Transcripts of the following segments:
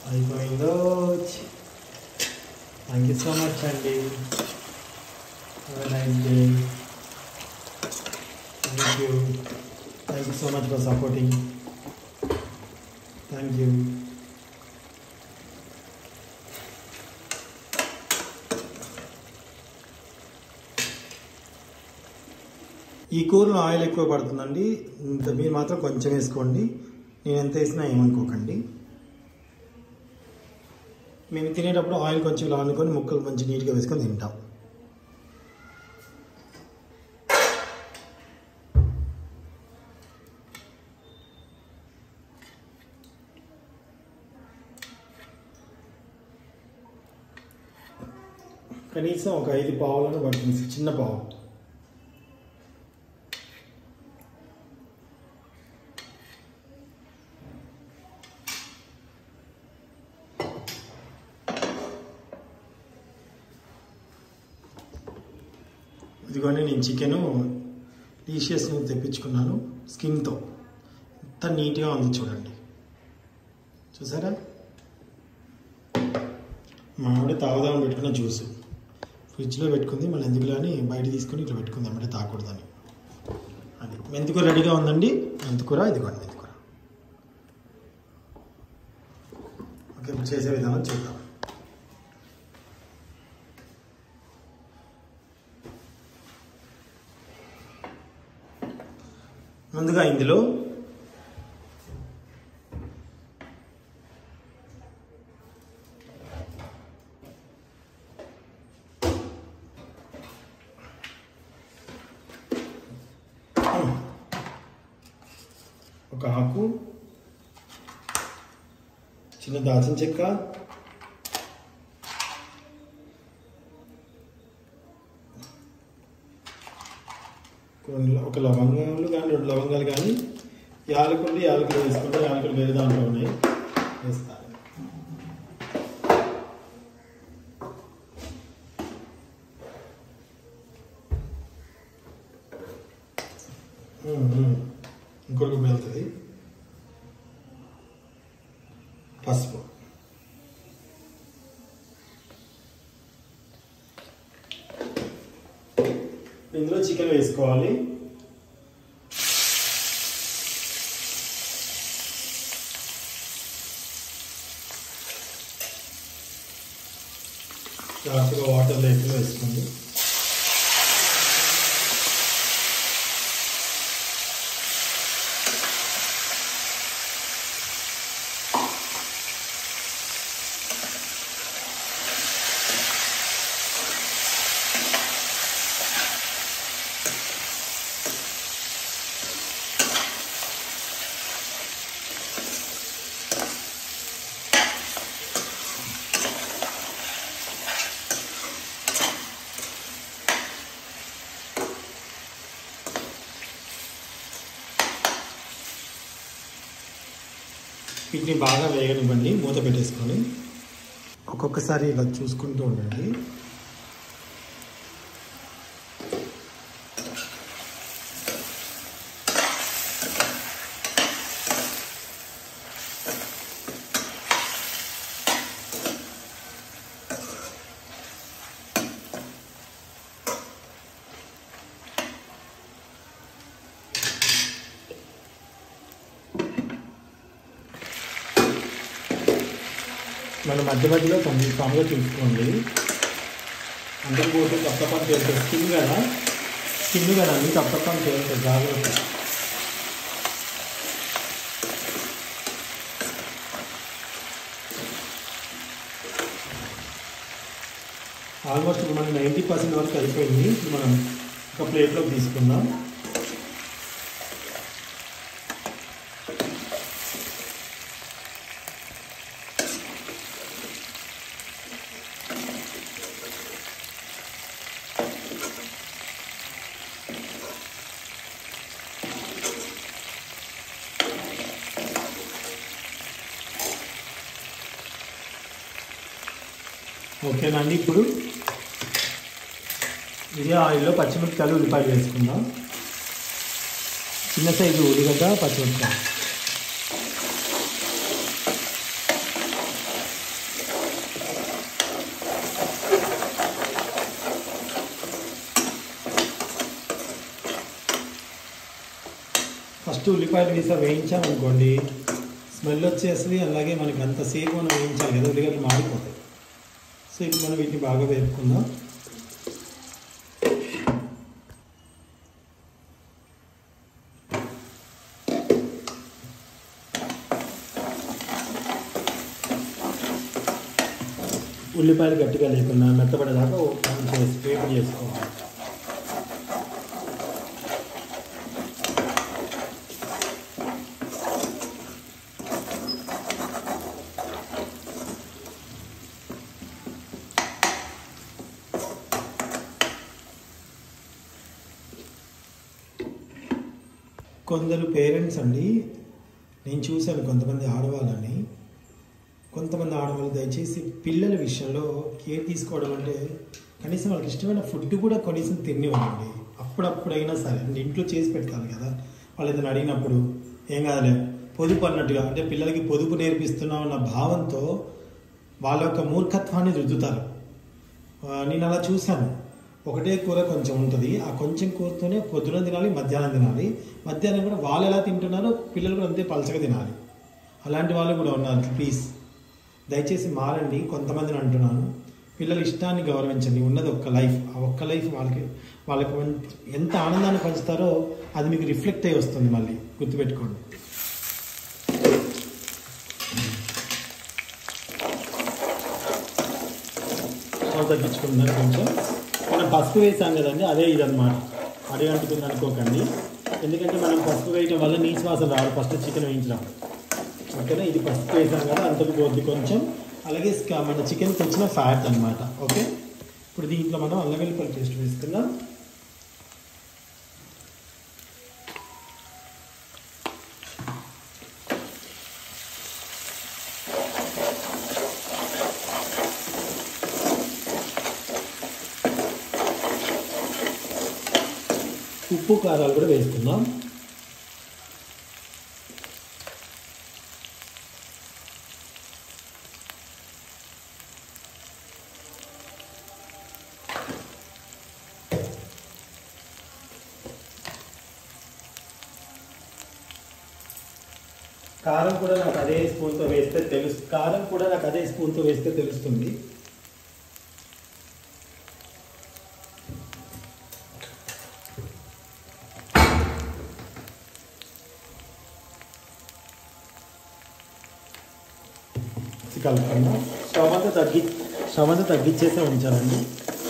అయిపోయిందో. Thank you so much అండి. Have a nice day. Thank you so much for supporting. Thank you. ఈ కూరలో oil ఎక్కువ పడుతుందండి, మీరు మాత్రం కొంచెం వేసుకోండి. నేను ఎంత వేసినా ఏమనుకోకండి. మేము తినేటప్పుడు ఆయిల్ కొంచెం ఇలా అనుకొని ముక్కలు మంచి నీట్గా వేసుకొని తింటాం. కనీసం ఒక 5 పావులను పడుతుంది, చిన్న పావు. ఇదిగోండి, నేను చికెను డీషియస్ తెప్పించుకున్నాను స్కిన్తో. ఎంత నీట్గా ఉంది చూడండి, చూసారా? మా ఆవిడ తాగుదామని పెట్టుకున్న జ్యూసు ఫ్రిడ్జ్లో పెట్టుకుంది, మళ్ళీ ఎందుకులే అని బయట తీసుకుని ఇట్లా పెట్టుకుంది, అమ్మటే తాగకూడదని. అది మెంతికూర రెడీగా ఉందండి. మెంతికూర ఇదిగోండి, మెంతికూర. ఓకే, ఇప్పుడు చేసే విధానం చూద్దాం. ముందుగా ఇందులో ఒక ఆకు, చిన్న దాల్చిన చెక్క, ఒక లవంగాలు కానీ 2 లవంగాలు కానీ, యాలకులు వేసుకుంటే యాలకులు వేరే దాంట్లో ఉన్నాయి, వేస్తాను. ఇంకొక వెళ్తుంది. పసుపు, ఇందులో చికెన్ వేసుకోవాలి. జాగ్రత్తగా వాటర్ లేకుండా వేసుకోండి. వీటిని బాగా వేగనివ్వండి, మూత పెట్టేసుకొని. ఒక్కొక్కసారి ఇలా చూసుకుంటూ ఉండండి. మన మధ్యలో కన్ఫామ్గా చూసుకోండి. అందరూ పోతే తప్పని తేలుతుంది. స్కిన్ కదా అన్ని తప్పని తేలుతుంది, జాగ్రత్త. ఆల్మోస్ట్ మనకి 90% వరకు అయిపోయింది. మనం ఒక ప్లేట్లోకి తీసుకుందాం. ఓకేనా అండి? ఇప్పుడు ఇదే ఆయిల్లో పచ్చిమిరపకాయలు, ఉల్లిపాయలు వేసుకుందాం. చిన్న సైజు ఉల్లిగడ్డ, పచ్చిమిరపకాయ. ఫస్ట్ ఉల్లిపాయలు వేయించామనుకోండి స్మెల్ వచ్చేస్తుంది, అలాగే మనకి అంతసేపు మనం వేయించాలి కదా, ఉల్లిగడ్డలు మాడిపోతాయి. సో ఇప్పుడు మనం వీటిని బాగా వేపుకుందాం. ఉల్లిపాయలు గట్టిగా లేకుండా మెత్తపడేదాకా వేపు చేసుకోవాలి. కొందరు పేరెంట్స్ అండి, నేను చూశాను కొంతమంది ఆడవాళ్ళని, కొంతమంది ఆడవాళ్ళు దయచేసి పిల్లల విషయంలో కేర్ తీసుకోవడం అంటే కనీసం వాళ్ళకి ఇష్టమైన ఫుడ్ కూడా కనీసం తినివ్వండి. అప్పుడప్పుడైనా సరే అంటే ఇంట్లో చేసి పెడతాను కదా, వాళ్ళు ఏదైనా అడిగినప్పుడు ఏం కాదులే పొదుపు అన్నట్టుగా, అంటే పిల్లలకి పొదుపు నేర్పిస్తున్నాం అన్న భావంతో వాళ్ళ యొక్క మూర్ఖత్వాన్ని రుద్దుతారు. నేను అలా చూశాను. ఒకటే కూర కొంచెం ఉంటుంది, ఆ కొంచెం కూరతోనే పొద్దున తినాలి, మధ్యాహ్నం తినాలి, మధ్యాహ్నం కూడా వాళ్ళు ఎలా తింటున్నారో పిల్లలు కూడా అంతే పలచగా తినాలి. అలాంటి వాళ్ళు కూడా ఉన్నారు. ప్లీజ్ దయచేసి మారండి. కొంతమందిని అంటున్నాను, పిల్లల ఇష్టాన్ని గౌరవించండి. ఉన్నది ఒక్క లైఫ్, ఆ ఒక్క లైఫ్ వాళ్ళకి ఎంత ఆనందాన్ని పంచుతారో అది మీకు రిఫ్లెక్ట్ అయ్యి వస్తుంది. మళ్ళీ గుర్తుపెట్టుకోండి. తగ్గించుకుంటున్నారు కొంచెం. మనం పసుపు వేసాం కదండి, అదే ఇదన్నమాట. అడిగంటుకుంది అనుకోకండి, ఎందుకంటే మనం పసుపు వేయటం వల్ల నీచు వాసన రాదు ఫస్ట్ చికెన్ వేయించడం. ఓకేనా, ఇది పసుపు వేసాం కదా అంతకు పోద్ది కొంచెం. అలాగే మన చికెన్కి వచ్చిన ఫ్యాట్ అనమాట. ఓకే, ఇప్పుడు దీంట్లో మనం అల్లం వెల్లుల్లి పేస్ట్ వేసుకుందాం. ఉప్పు కారాలు కూడా వేసుకుందాం. కారం కూడా నాకు అదే స్పూన్తో వేస్తే తెలుస్తుంది. కలుపుకుందాం. స్టవ్ అంతా తగ్గించేసే ఉంచాలండి.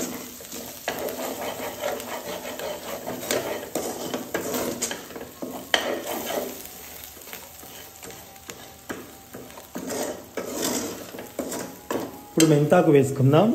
ఇప్పుడు మెంతాకు వేసుకుందాం.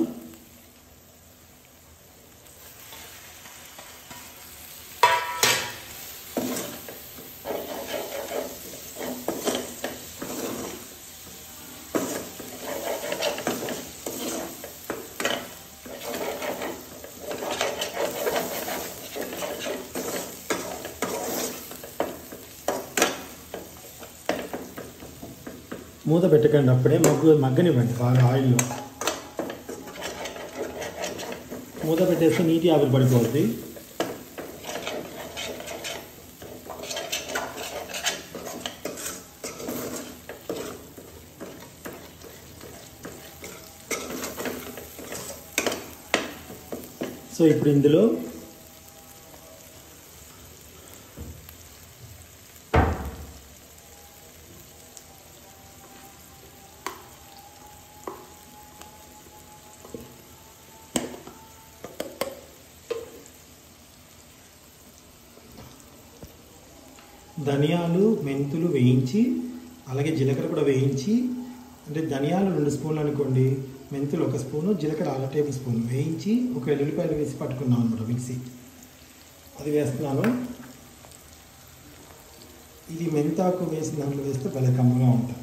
మూత పెట్టకండి, అప్పుడే మగ్గనివ్వండి బాగా ఆయిల్లో. మూత పెట్టేస్తే నీటి ఆవిరి పడిపోద్ది. సో ఇప్పుడు ఇందులో ధనియాలు మెంతులు వేయించి, అలాగే జీలకర్ర కూడా వేయించి, అంటే ధనియాలు 2 స్పూన్లు అనుకోండి, మెంతులు 1 స్పూను, జీలకర్ర 1/2 టేబుల్ స్పూన్ వేయించి ఒక ఎల్లుల్లిపాయలు వేసి పట్టుకున్నాం అనమాట మిక్సీ. అది వేస్తున్నాను. ఇది మెంతాకు వేసిన దాంట్లో వేస్తే భలే కమ్మగా ఉంటుంది.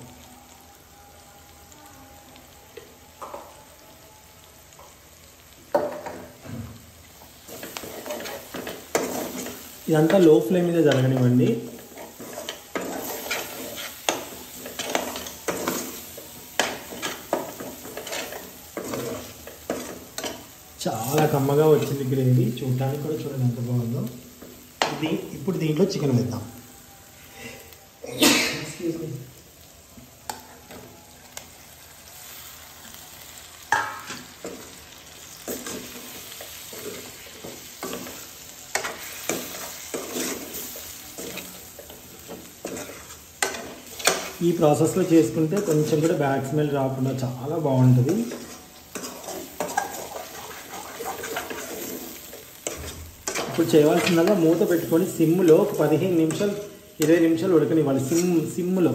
ఇదంతా లో ఫ్లేమ్ మీద జరగనివ్వండి. చాలా కమ్మగా వచ్చింది గ్రేవీ, చూడటానికి కూడా చూడండి ఎంత బాగుందో. ఇప్పుడు దీంట్లో చికెన్ వేద్దాం. ఈ ప్రాసెస్లో చేసుకుంటే కొంచెం కూడా బ్యాడ్ స్మెల్ రాకుండా చాలా బాగుంటుంది. ఇప్పుడు చేయవలసిందల్లా మూత పెట్టుకొని సిమ్లో 15 నిమిషాలు 20 నిమిషాలు ఉడకనివ్వాలి. సిమ్లో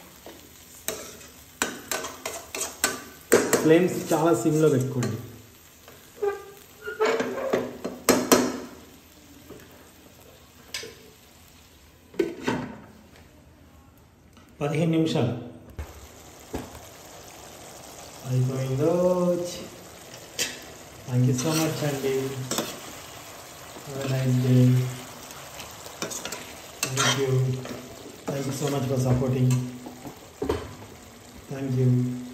ఫ్లేమ్స్ చాలా సిమ్లో పెట్టుకోండి. పదిహేను నిమిషాలు అయిపోయిందో. థ్యాంక్ యూ సో మచ్ అండి. Have a nice day. Thank you so much for supporting. Thank you.